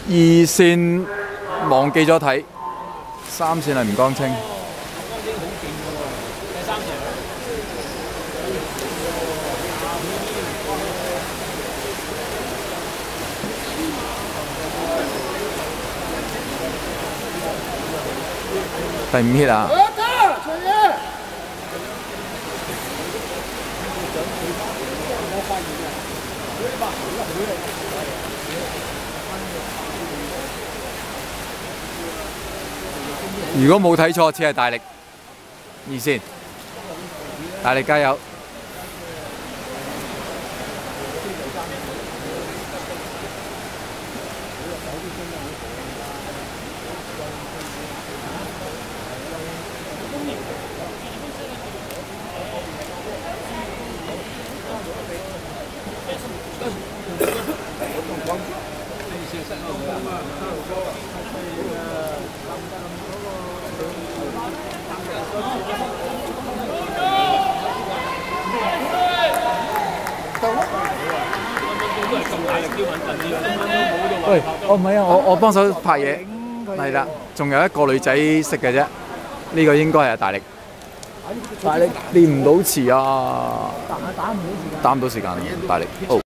二線忘記咗睇，三線係吳江清。第5 hit 啊！如果冇睇錯，似係大力二線，大力加油！喂，我唔係啊，我幫手拍嘢，係啦，仲有一個女仔識嘅啫，呢個應該係大力，大力練唔到詞啊，打唔到時間，大力。